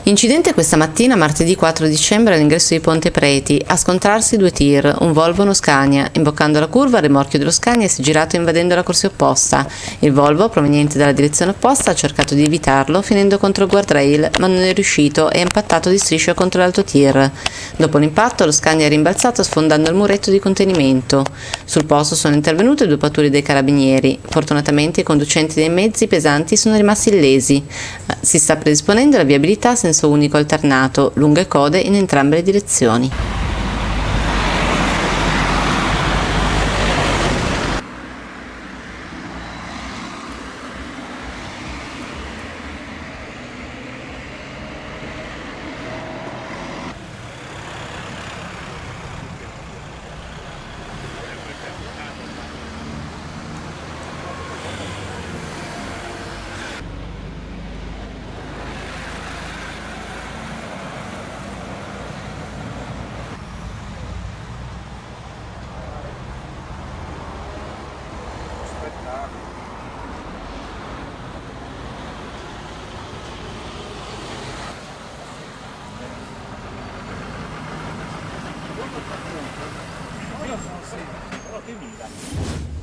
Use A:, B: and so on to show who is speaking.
A: Incidente questa mattina, martedì 4 dicembre, all'ingresso di Ponte Preti. A scontrarsi due tir, un Volvo e uno Scania. Imboccando la curva, il rimorchio dello Scania si è girato invadendo la corsia opposta. Il Volvo, proveniente dalla direzione opposta, ha cercato di evitarlo, finendo contro il guardrail, ma non è riuscito e ha impattato di striscio contro l'altro tir. Dopo l'impatto, lo Scania è rimbalzato sfondando il muretto di contenimento. Sul posto sono intervenute due pattuglie dei carabinieri. Fortunatamente i conducenti dei mezzi pesanti sono rimasti illesi. Si sta predisponendo la viabilità a senso unico alternato, lunghe code in entrambe le direzioni.
B: Però che mira.